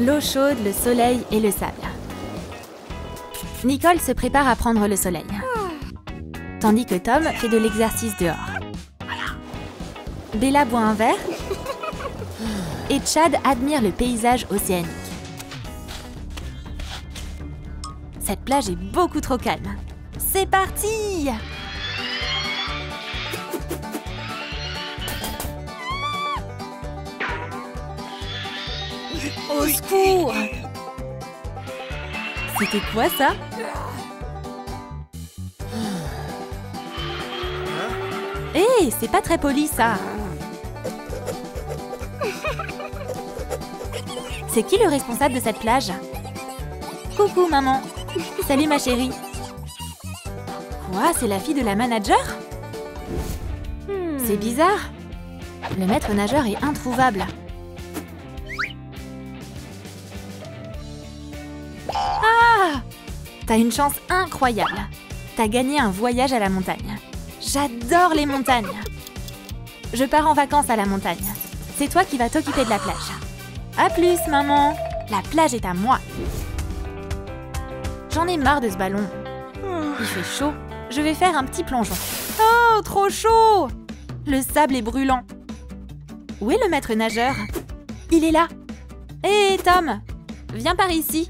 L'eau chaude, le soleil et le sable. Nicole se prépare à prendre le soleil, tandis que Tom fait de l'exercice dehors. Bella boit un verre et Chad admire le paysage océanique. Cette plage est beaucoup trop calme. C'est parti! Au secours! C'était quoi ça? Hé, c'est pas très poli ça! C'est qui le responsable de cette plage? Coucou maman! Salut ma chérie! Quoi, c'est la fille de la manager? C'est bizarre! Le maître nageur est introuvable. Ah! T'as une chance incroyable! T'as gagné un voyage à la montagne. J'adore les montagnes! Je pars en vacances à la montagne. C'est toi qui vas t'occuper de la plage. À plus, maman! La plage est à moi! J'en ai marre de ce ballon. Il fait chaud. Je vais faire un petit plongeon. Oh, trop chaud! Le sable est brûlant. Où est le maître nageur? Il est là. Hé, Tom! Viens par ici.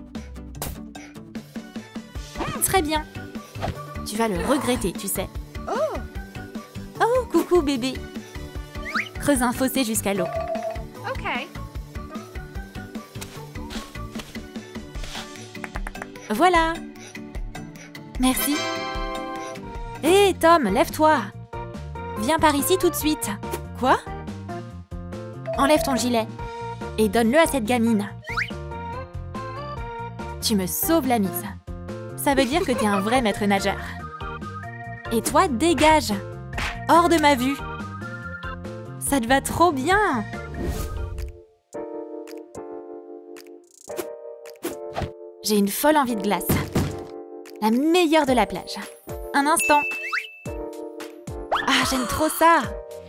Très bien. Tu vas le regretter, tu sais. Oh, coucou bébé. Creuse un fossé jusqu'à l'eau. OK. Voilà. Merci. Hé, Tom, lève-toi. Viens par ici tout de suite. Quoi? Enlève ton gilet et donne-le à cette gamine. Tu me sauves la mise. Ça veut dire que t'es un vrai maître nageur. Et toi, dégage. Hors de ma vue. Ça te va trop bien. J'ai une folle envie de glace. La meilleure de la plage. Un instant. Ah, j'aime trop ça.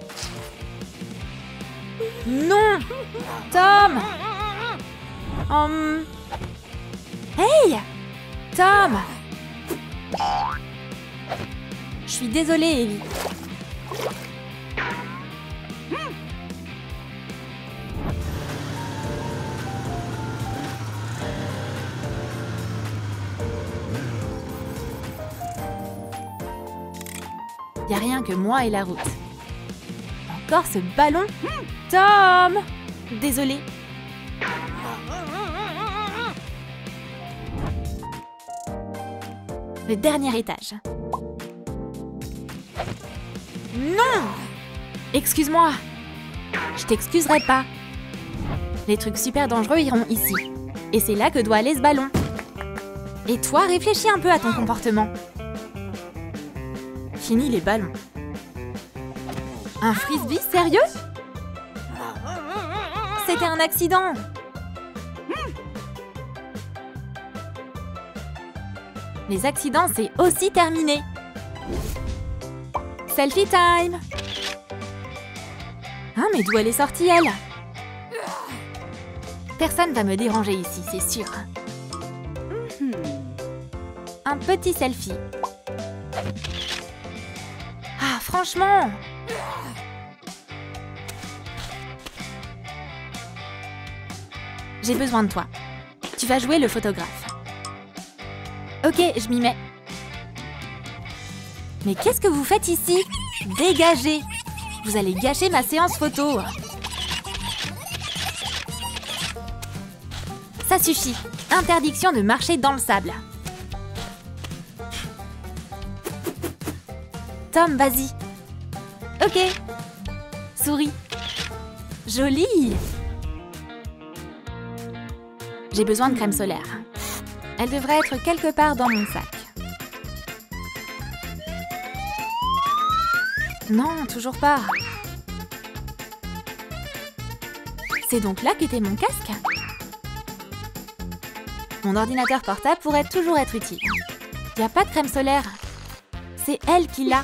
Non! Tom! Hey! Tom! Je suis désolée, Ellie. Y a rien que moi et la route. Encore ce ballon? Tom! Désolée. Le dernier étage. Non! Excuse-moi. Je t'excuserai pas. Les trucs super dangereux iront ici. Et c'est là que doit aller ce ballon. Et toi, réfléchis un peu à ton comportement. Fini les ballons. Un frisbee, sérieux? C'était un accident. Les accidents, c'est aussi terminé. Selfie time. Hein, mais d'où elle est sortie, elle? Personne va me déranger ici, c'est sûr. Un petit selfie. Ah, franchement! J'ai besoin de toi. Tu vas jouer le photographe. Ok, je m'y mets. Mais qu'est-ce que vous faites ici? Dégagez! Vous allez gâcher ma séance photo. Ça suffit. Interdiction de marcher dans le sable. Tom, vas-y. Ok. Souris. Jolie. J'ai besoin de crème solaire. Elle devrait être quelque part dans mon sac. Non, toujours pas. C'est donc là qu'était mon casque? Mon ordinateur portable pourrait toujours être utile. Il n'y a pas de crème solaire. C'est elle qui l'a.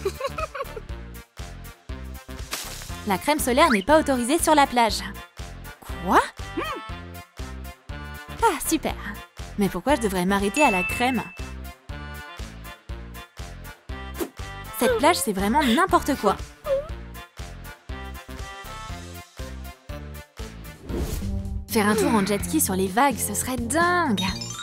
La crème solaire n'est pas autorisée sur la plage. Quoi? Ah, super. Mais pourquoi je devrais m'arrêter à la crème? Cette plage, c'est vraiment n'importe quoi. Faire un tour en jet ski sur les vagues, ce serait dingue.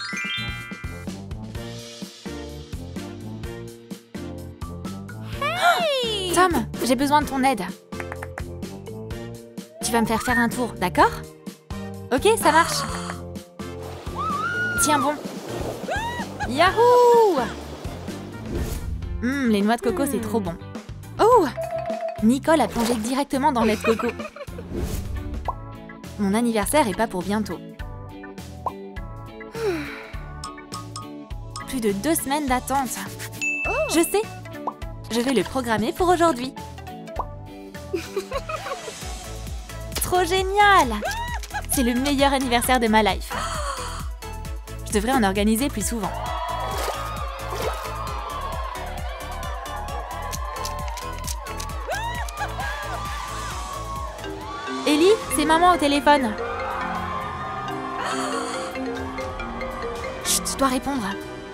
Hey! Tom, j'ai besoin de ton aide. Tu vas me faire un tour, d'accord? Ok, ça marche. Tiens bon. Yahoo! Les noix de coco, c'est trop bon. Oh! Nicole a plongé directement dans le lait de coco. Mon anniversaire est pas pour bientôt. Plus de 2 semaines d'attente. Je sais. Je vais le programmer pour aujourd'hui. Trop génial! C'est le meilleur anniversaire de ma life. Je devrais en organiser plus souvent. Ellie, c'est maman au téléphone. Chut, je dois répondre.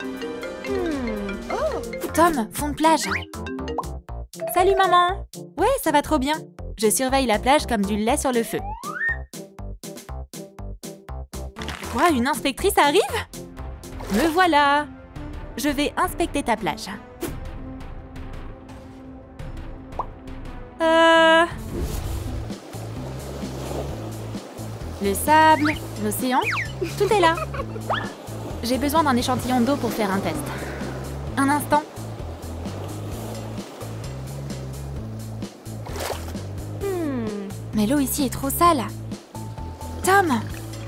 Tom, fond de plage. Salut maman. Ouais, ça va trop bien. Je surveille la plage comme du lait sur le feu. Quoi, une inspectrice arrive? Me voilà. Je vais inspecter ta plage. Le sable, l'océan, tout est là. J'ai besoin d'un échantillon d'eau pour faire un test. Un instant. Mais l'eau ici est trop sale. Tom!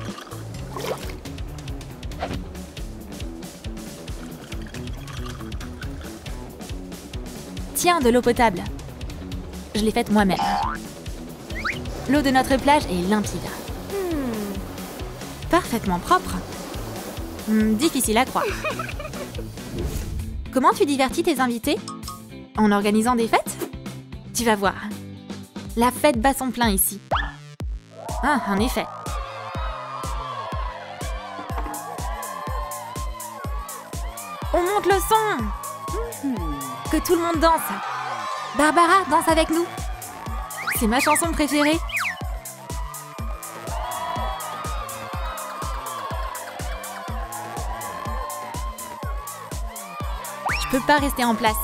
Tiens, de l'eau potable. Je l'ai faite moi-même. L'eau de notre plage est limpide. Parfaitement propre. Difficile à croire. Comment tu divertis tes invités? En organisant des fêtes? Tu vas voir. La fête bat son plein ici. Ah, en effet. On monte le son! Que tout le monde danse. Barbara, danse avec nous. C'est ma chanson préférée. Je peux pas rester en place.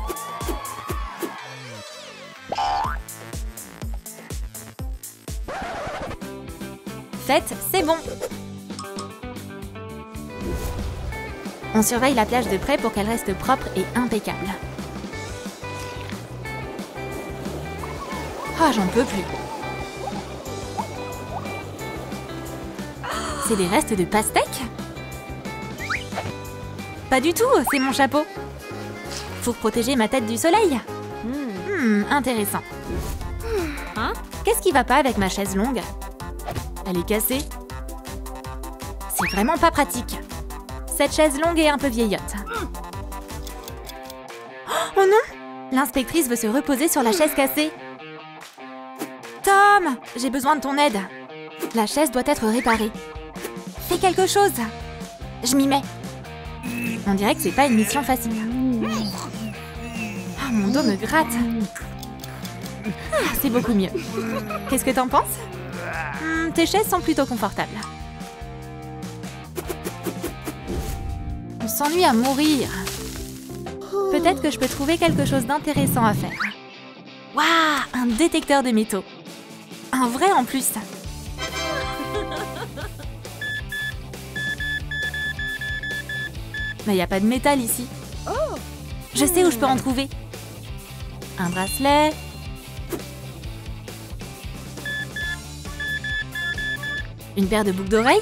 Fête, c'est bon. On surveille la plage de près pour qu'elle reste propre et impeccable. Ah, j'en peux plus. C'est des restes de pastèques? Pas du tout, c'est mon chapeau. Pour protéger ma tête du soleil. Intéressant. Hein? Qu'est-ce qui va pas avec ma chaise longue? Elle est cassée. C'est vraiment pas pratique. Cette chaise longue est un peu vieillotte. Oh non! L'inspectrice veut se reposer sur la chaise cassée. Tom! J'ai besoin de ton aide. La chaise doit être réparée. Fais quelque chose. Je m'y mets. On dirait que c'est pas une mission facile. Ah, mon dos me gratte. Ah, c'est beaucoup mieux. Qu'est-ce que t'en penses? Tes chaises sont plutôt confortables. On s'ennuie à mourir. Peut-être que je peux trouver quelque chose d'intéressant à faire. Waouh, un détecteur de métaux. Un vrai en plus. Mais il n'y a pas de métal ici. Je sais où je peux en trouver. Un bracelet. Une paire de boucles d'oreilles.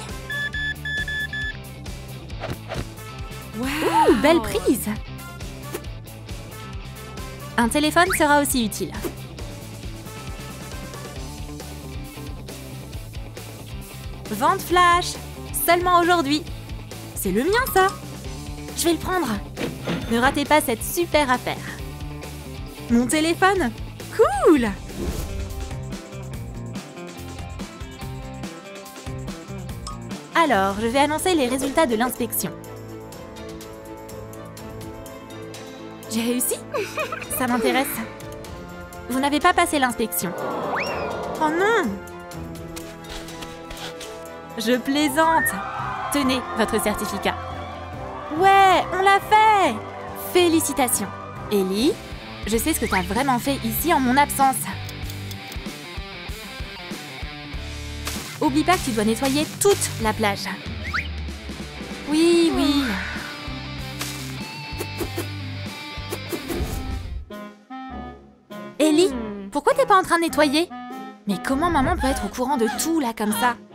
Ouh, belle prise. Un téléphone sera aussi utile. Vente flash. Seulement aujourd'hui. C'est le mien, ça. Je vais le prendre. Ne ratez pas cette super affaire. Mon téléphone. Cool. Alors, je vais annoncer les résultats de l'inspection. J'ai réussi? Ça m'intéresse. Vous n'avez pas passé l'inspection. Oh non! Je plaisante. Tenez votre certificat. Ouais, on l'a fait! Félicitations. Ellie, je sais ce que tu as vraiment fait ici en mon absence. Oublie pas que tu dois nettoyer toute la plage. Oui, oui. Ellie, pourquoi t'es pas en train de nettoyer? Mais comment maman peut être au courant de tout là comme ça?